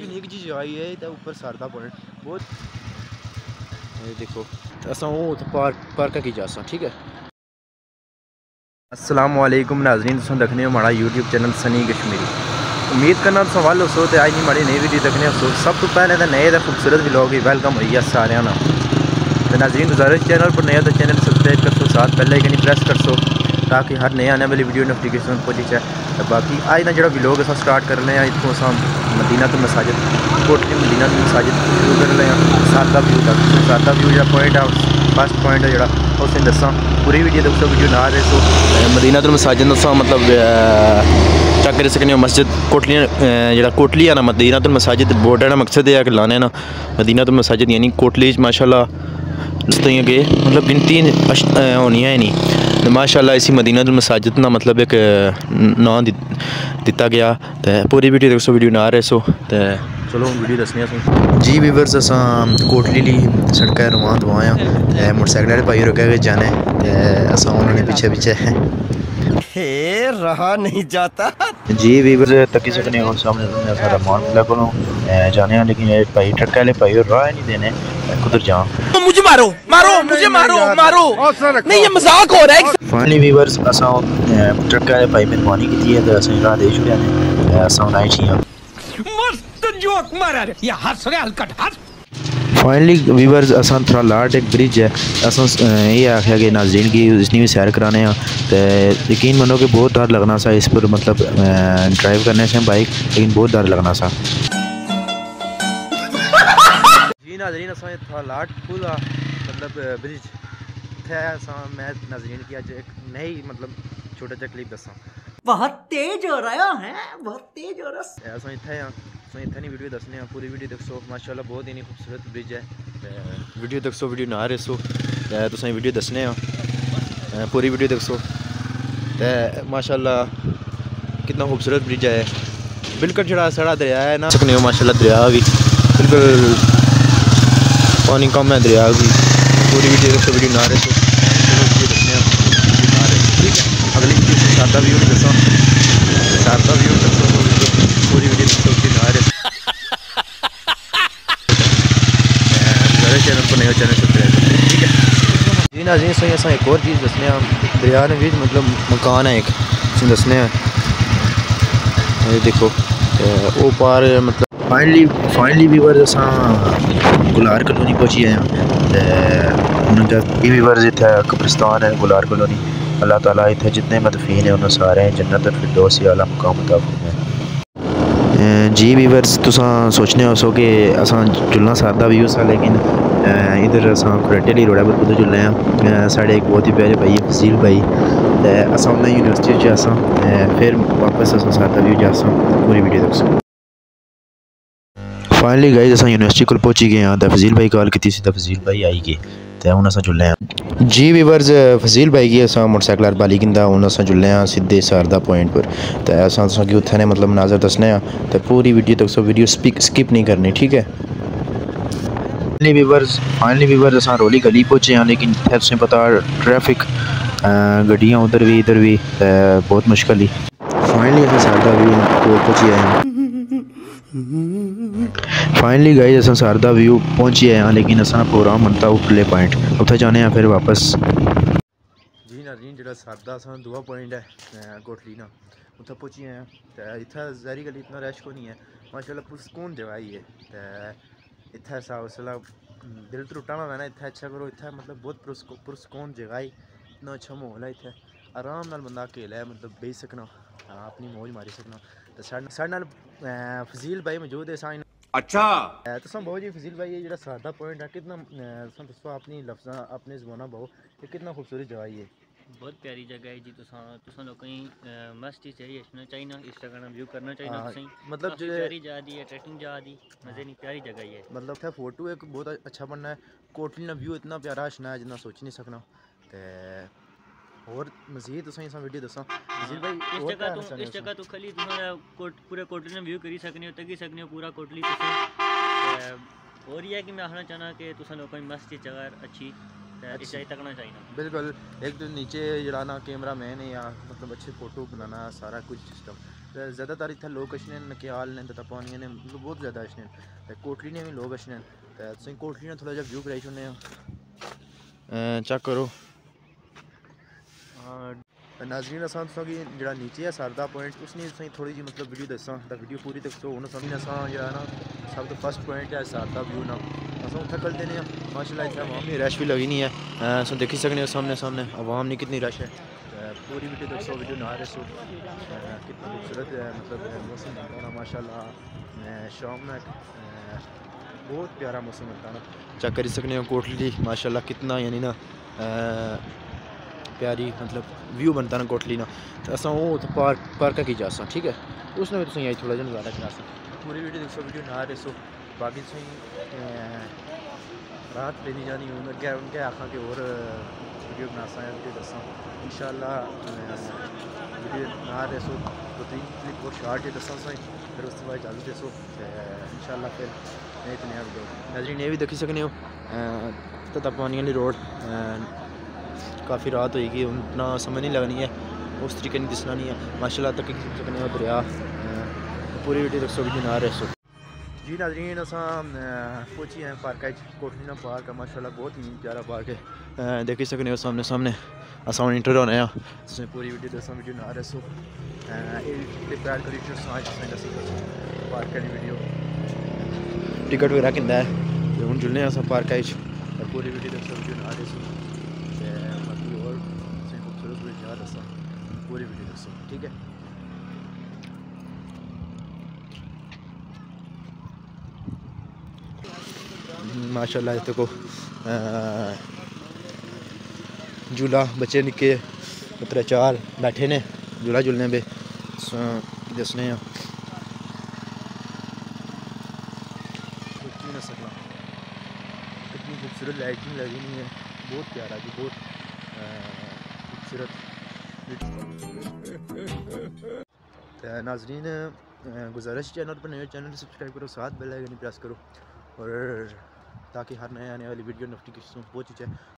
Unique जी जगह है तो ऊपर सरदा पॉइंट बहुत देखो असा वो पार्क की जा ठीक है। अस्सलाम वालेकुम नाज़रीन, तुम देखने हो हमारा यूट्यूब चैनल सनी कश्मीरी। उम्मीद करना तुम वाल हो तो आज नहीं माड़ी नई वीडियो देखने हो। सब तो पहले तो नए तो खूबसूरत व्लॉग ही वेलकम हुई है सारे ना। तो नाज़रीन गुजारिश चैनल पर नया तो चैनल सब्सक्राइब कर सो, साथ पहले ही प्रेस कर सो ताकि हर नए आने वाली वीडियो नोटिफिकेशन पहुँची जाए। तो बाकी आज ना जो व्लॉग अस स्टार्ट कर रहे हैं इतों अस मदीना तुल मसाजिद कोटली मदीना तुल मसाजिद शुरू कर रहे हैं सादा व्यू तक। सादा व्यू जो पॉइंट है फर्स्ट पॉइंट है जो उस दसा पूरी वीडियो दोस्तों वीडियो ना रहे सो मदीना तुल मसाजिद दोस्तों मतलब चेक कर सकते हो। मस्जिद कोटली जो कोटली है ना मदीना तुल मसाजिद बोर्ड है ना मकसद है कि लाने ना मदीना तुल मसाजिद यानी कोटली माशाल्लाह के मतलब गिनती होनी है नहीं तो माशाल्लाह इसी मदीना तुल मसाजिद ना मतलब एक नाम दिता गया। तो पूरी वीडियो देखो वीडियो ना रहे सो तो चलो वीडियो दसने जी व्यूअर्स असा कोटली ली सड़क रवान दुआ मोटरसाइकिल भाई रुके गए जाने असा उन्होंने पीछे पीछे रहा नहीं जाता जी व्यूअर्स तकी सकने हो सामने सारा मान को जाने लेकिन भाई ट्रक वाले भाई राह नहीं देने कुदर जा मुझे मारो मारो मुझे मारो मारो नहीं ये मजाक हो रहा है। फाइनली व्यूअर्स असा ट्रक वाले भाई मेहरबानी की है तो असा राह दे छुड़िया ने असा नाई छी मस्त जोक मारा रे ये हंस रहे हलकट हंस। फाइनली व्यूअर्स असा थोड़ा लाट एक ब्रिज है असा ये आख्या कि नाज़रीन की इसनी भी सैर कराने तो यकीन मानो कि बहुत डर लगना सा इस पर मतलब ड्राइव करने से बाइक लेकिन बहुत डर लगना सा जी नाज़रीन असा थोड़ा लाट पुल मतलब ब्रिज थे मैं नाज़रीन की अज एक नई मतलब छोटा सा क्लिप दसा बहुत तेज हो रहा है बहुत तेज हो रहा है। अस इतने इतने नहीं वीडियो दसने पूरी वीडियो देखो माशाल्लाह बहुत ही नहीं खूबसूरत ब्रिज है वीडियो देखो वीडियो ना रहे सो तुम वीडियो दसने पूरी वीडियो देखो तो माशाल्लाह कितना खूबसूरत ब्रिज है बिल्कुल जरा सारा दरिया है ना सकने हो माशाल्लाह दरिया भी बिल्कुल पानी कम है दरिया भी पूरी वीडियो देखो वीडियो ना रहे सो वीडियो दसने ठीक है। अगली वीडियो से सादा व्यू नहीं दसा सादा व्यू दसो पूरी वीडियो दसो ना रहे चैनल को नया चैनल सब्सक्राइब करें ठीक है जी नाज़रीन सही अस एक और चीज़ दसने दरिया ने भी मतलब मकान है एक दसने देखो वो पार मतलब फाइनली व्यूअर्स अस गुलार कलोनी पहुँची आए हैं व्यूअर्स इतना कब्रिस्तान है गुलार कलोनी अल्लाह ताला इतने जितने मदफीन है उन्होंने सारे जन्नत फिरदौस आला मुकाम अता फरमाए। जी व्यूअर्स तुसा सोचने हो सो कि असा चुलना सादा व्यू सा लेकिन इधर असा खरेटे रोड पर कुछ चुले हैं साढ़े एक बहुत ही प्यारे भाई फजील भाई असा उन्हें यूनिवर्सिटी असा फिर वापस असा सादा व्यू जा पूरी वीडियो देखो। फाइनली गाइस असा यूनिवर्सिटी को पहुंची गए हैं तो फजील भाई कॉल की तो फजील भाई आई गए तो हूँ अस जुले हैं जी व्यूअर्स फजील भाई की अस मोटरसाइकिल बाली गिंदा हूँ अस जुले हैं सीधे सारदा पॉइंट पर तो अस उत्थे ने मतलब मनाजर दसने तो पूरी वीडियो तक वीडियो स्किप नहीं करनी ठीक है। फाइनली व्यूअर्स अस रोली गली पहुँचे हैं लेकिन इतने तुसें पता ट्रैफिक गड्डियाँ उधर भी बहुत मुश्किल ही फाइनली अस सारदा व्यू पहुँची आए हैं। फाइनली गाइस अस सारदा व्यू पहुँची आए हैं लेकिन असा प्रोग्राम बनता उपरले पॉइंट उत्थे जाने फिर वापस जी नाज़रीन जो सारदा असा दूआ पॉइंट है कोटली ना उत्थे पहुँची आए हैं तो इतना जहरी गली इतना रश को नहीं है माशाल्लाह पुरसकून जगह ही है तो इतना सा उसला दिल त्रुटा ना ना इतना अच्छा करो इतना मतलब बहुत पुरसकून जगह ही इतना अच्छा माहौल है इतना आराम नाल बंदा अकेला है मतलब बेही सकना अपनी मौज मारी सकना तो साढ़े फजील भाई मौजूद है साइन अच्छा तो बहुत जी फजील भाई ये जो सादा पॉइंट है कितना दसो अपनी लफ्ज़ अपने ज़बाना बहु ये कितना खूबसूरत जगह है बहुत प्यारी जगह है जी तुसा लोगों मस्त ही चाहिए चाहिए ना इंस्टाग्राम व्यू करना चाहिए मतलब जो प्यारी जा दी है ट्रैकिंग जा दी मजे नहीं प्यारी जगह है मतलब था फोटो एक बहुत अच्छा बनना है कोटली ना व्यू इतना प्यारा आशना है जितना सोच नहीं सकना तो और मजीद तुसें वीडियो दसा फजील भाई इस जगह तो खाली पूरे कोटली ने व्यू करी सकने हो तकी सकने हो पूरा कोटली और ये है कि मैं आखना चाहना कि तुसा लोगों की मस्त जगह अच्छी तकना चाहिए बिल्कुल एक तो नीचे जड़ा ना कैमरा मैन है या मतलब अच्छे फोटो बनाना सारा कुछ सिस्टम ज़्यादातर इतना लोग अच्छे ने क्याल ने तो पानी ने मतलब बहुत ज़्यादा अच्छे ने कोटली ने भी लोग अच्छे ने तो कोटली ने थोड़ा जहा व्यू कराई छोड़ने चेक करो नाजरीन असा कि जो नीचे है सरदा पॉइंट उसने थोड़ी जी मतलब वीडियो दसा वीडियो पूरी दसो हूँ समझ असा जो ना सब तो फर्स्ट पॉइंट है सरदा व्यू ना अस उत्थे कल देने माशाल्लाह इतना अवाम नहीं रश भी लगी नहीं है सो देखी सकने हो सामने सामने अवाम नहीं कितनी रश है पूरी वीडियो दसो वीडियो ना रसो कितना खूबसूरत है मतलब मौसम बनता ना माशाल्लाह शाम में बहुत प्यारा मौसम बनता ना चेक कर सकने हो कोटली माशाल्लाह कितना यानी ना प्यारी मतलब व्यू बनता ना कोटली ना तो अस वो पार्क की जा ठीक है उसने भी तुम यही थोड़ा जहा नज़ारा करा पूरी वीडियो देखो वीडियो ना रसो बाकी रात लेनी जानी हूँ अगे उनके आखा कि और वीडियो बनासा है वीडियो दसा इंशाल्लाह वीडियो ना रसो 2-3 क्लिप और शार्ट दसा फिर उसके बाद चालू दसो इंशाल्लाह फिर नहीं तो नया वीडियो नजरीन ये भी देखी सकने हो तता पानी वाली रोड काफ़ी रात होगी उतना समझ नहीं लगनी है उस तरीके नहीं दिसना नहीं है माशाल्लाह तक सकने हो दरिया पूरी वीडियो दसो वीडियो ना रसो जी नाजरीन असा पहुंची हैं पार्क कोटली पार्क है माशाल्लाह बहुत ही प्यारा पार्क है देखी सकने हो सामने सामने अस हम इंटर होने पूरी वीडियो दसा वीडियो ना रसो प्यार करी पार्क की वीडियो टिकट वगैरह किंदा है हूँ जुलने अस पार्क पूरी वीडियो दसो वीडियो ना रसो बाकी और खूबसूरत जगह दसा पूरी वीडियो दसो ठीक है माशाल्लाह इस को झूला बच्चे निके पुत्र 4 बैठे ने झूला झूलने पे दसने ना सकला कितनी खूबसूरत लाइटिंग लगी हुई है बहुत प्यारा जी बहुत खूबसूरत नाजरीन गुजारिश चैनल पर नए चैनल सब्सक्राइब करो साथ बेल आइकन प्रेस करो और ताकि हर नए आने वाली वीडियो नोटिफिकेशन पहुंच जाए।